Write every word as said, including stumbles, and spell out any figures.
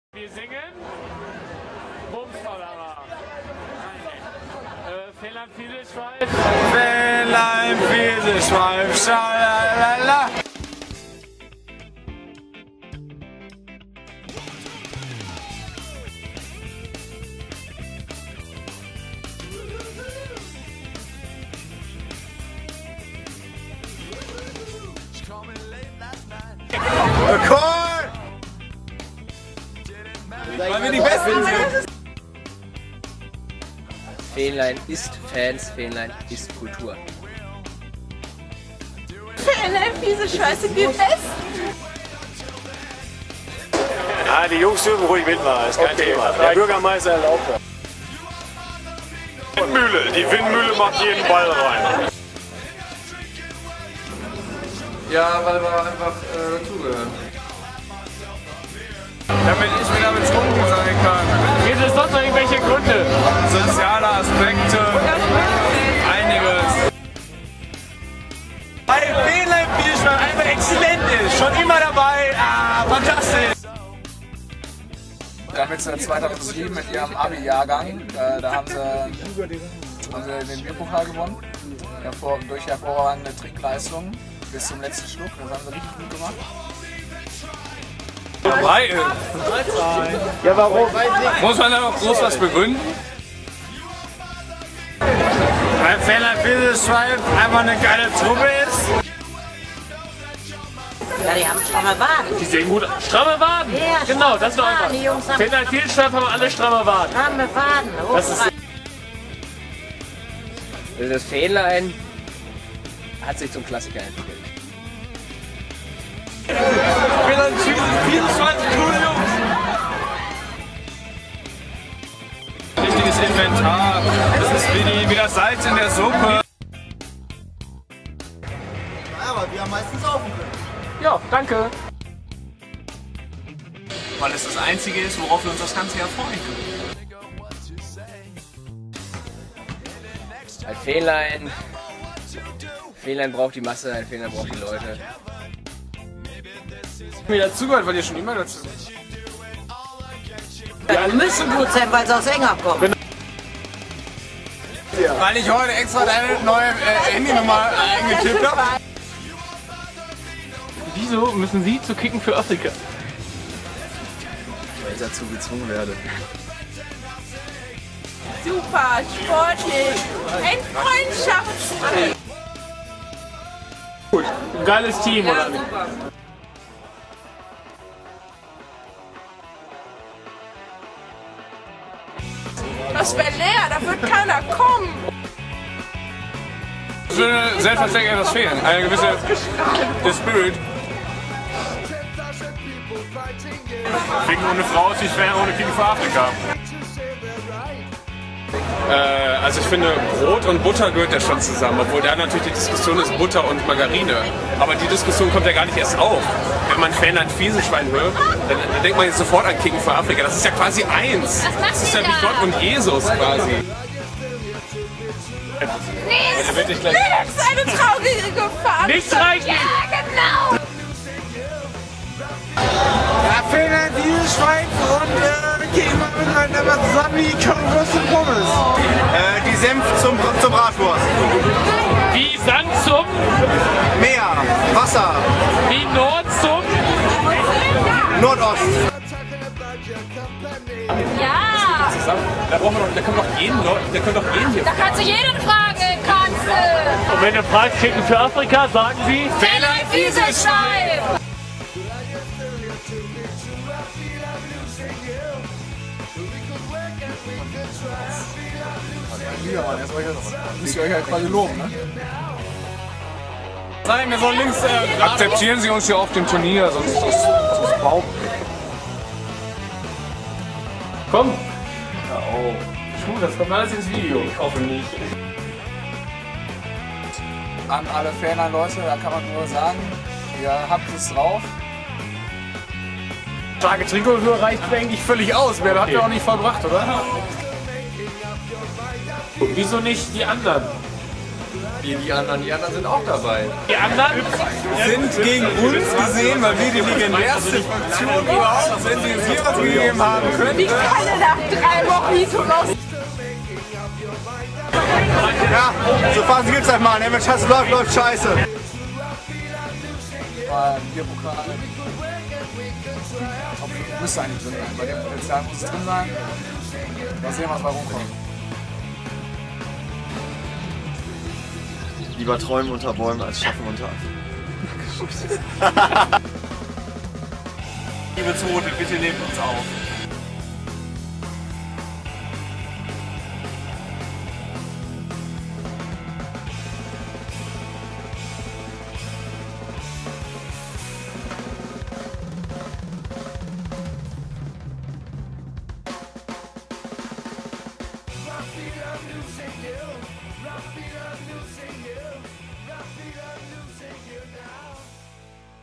Wir singen Bumsballerer. Äh, Fähnlein Fieselschweif. Fähnlein Fieselschweif, schalalala. Cool! Weil wir die Besten sind! Fähnlein ist Fans, Fähnlein ist Kultur. Fähnlein, diese Scheiße, die Besten! Ja, die Jungs dürfen ruhig mitmachen, ist kein okay. Thema. Der Bürgermeister erlaubt das. Windmühle, die Windmühle macht jeden Ball rein. Ja, weil wir einfach äh, dazugehören. Damit ich wieder betrunken sein kann. Gibt es sonst noch irgendwelche Gründe? Soziale Aspekte, einiges. Weil Fähnlein Fieselschweif einfach exzellent ist. Schon immer dabei. Ah, fantastisch. Damit sind zweitausendsieben mit ihrem Abi-Jahrgang. Äh, da haben sie, haben sie den Bierpokal gewonnen. Hervor, durch hervorragende Trinkleistungen bis zum letzten Schluck. Das haben sie richtig gut gemacht. Drei. Ja, warum? Muss man da noch groß was begründen? Weil Fähnlein Fieselschweif einfach eine geile Truppe ist. Ja, die haben stramme Waden. Die sehen gut aus. Stramme Waden! Ja, genau, das ist doch Waden. einfach. Die Jungs haben Fähnlein Fieselschweif haben alle stramme Waden. stramme Waden. Das ist Also das Fähnlein hat sich zum Klassiker entwickelt. Fähnlein Fieselschweif, coole Jungs! Richtiges Inventar. Das ist wie, die, wie das Salz in der Suppe. Ja, aber wir haben meistens saufen können. ja, danke. Weil es das Einzige ist, worauf wir uns das ganze Jahr freuen können. Ein Fähnlein, Fähnlein braucht die Masse, ein Fähnlein braucht die Leute. Mir dazugehört, weil ihr schon immer dazu. Ja, die müssen gut sein, weil sie aus England kommen. Weil ich heute extra deine neue äh, Handynummer eingetippt habe. Wieso müssen Sie zu kicken für Afrika? Weil ich dazu gezwungen werde. Super, sportlich, ein Freundschaftsspiel. Gut, ein geiles Team, oder nicht? Das wäre leer, da wird keiner kommen. Es würde selbstverständlich etwas fehlen. Eine gewisse der Spirit. Ficken ohne Frau ist wie schwer ohne King für Afrika. Äh, also ich finde, Brot und Butter gehört ja schon zusammen, obwohl da natürlich die Diskussion ist Butter und Margarine. Aber die Diskussion kommt ja gar nicht erst auf. Wenn man Fähnlein Fieselschwein hört, dann, dann denkt man jetzt sofort an King für Afrika. Das ist ja quasi eins. Das ist ja wie Gott und Jesus quasi. Nichts, nichts, eine traurige Gefahr. Nichts reicht nicht! Ja, genau. Ja, Fähnlein Fieselschweif und äh, gehen wir miteinander mal zusammen die Currywurst und Pommes. Äh, die Senf zum, zum Bratwurst. Wie Sand zum, Meer, Wasser, wie Nord zum. Nordost. Ja, Da brauchen wir doch, da können wir doch jeden, da können doch jeden hier. da kannst du jeden fragen, kannst du. Und wenn ihr fragt, kicken für Afrika, sagen Sie. Fähnlein Fieselschweif. Ja, Mann, jetzt müsst ihr euch ja quasi loben, ne? Nein, wir sollen links. Äh, Akzeptieren Sie uns hier auf dem Turnier, sonst ist das, das ist Bauch. Komm! Ja, oh. Puh, das kommt alles ins Video. Ich hoffe nicht. An alle Fähnlein-Leute, da kann man nur sagen, ihr habt es drauf. Starke Trinkkultur reicht eigentlich völlig aus. Mehr habt ihr auch nicht vollbracht, oder? Wieso nicht die anderen? Die, die anderen, die anderen sind auch dabei. Die anderen Sind gegen uns gesehen, weil wir die legendärste Fraktion überhaupt, wenn sie uns hier was gegeben haben können. Ich kann nach drei Mojito los. Ja, so Phasen gibt's halt mal. Wenn man scheiße läuft, läuft scheiße. Bierpokal. Müsste eigentlich drin sein. Bei dem Potenzial muss es drin sein. Mal sehen, was bei rumkommt. Lieber träumen unter Bäumen als schaffen unter Liebe Zote, bitte nehmt uns auf.